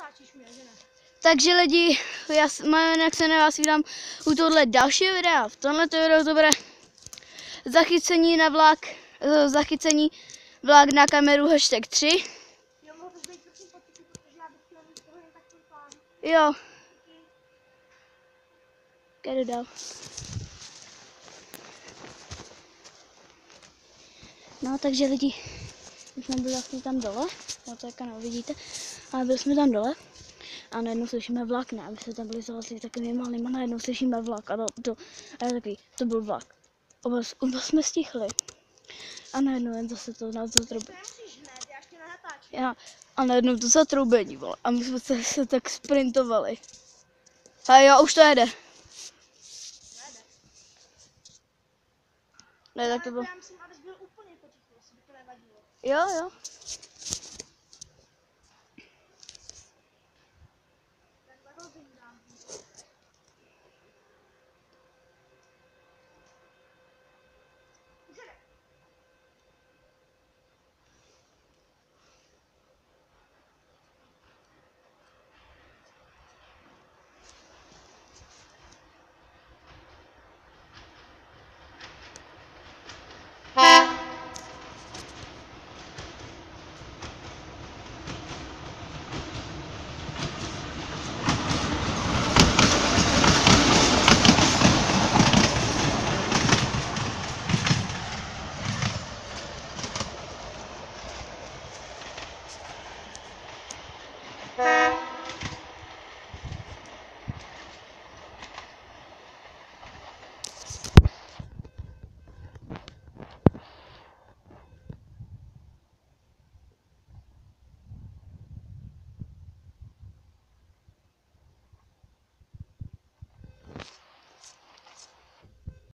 natáčíš mě, že ne? Takže lidi, já jinak se na vás vydám u tohle dalšího videa. V tomhle videu to bude zachycení na vlak, zachycení vlak na kameru #3. Jo, mohl bys být prosím potichu, protože já bych chtěla mít toho jen takový plán. Jo. Jdu dál. No, takže lidi, my jsme byli vlastně tam dole, no to jako neuvidíte, ale byli jsme tam dole a najednou slyšíme vlak, ne, my jsme tam byli zalezli takovým malým a najednou slyšíme vlak a to byl vlak. Oba jsme stichli a najednou jen zase to nás zatroubení. A najednou to zatroubení, vole, a my jsme se tak sprintovali. A jo, už to jede. Ne, tak to bylo. Já myslím, abys byl úplně potichu, jestli by to nevadilo. Jo, jo.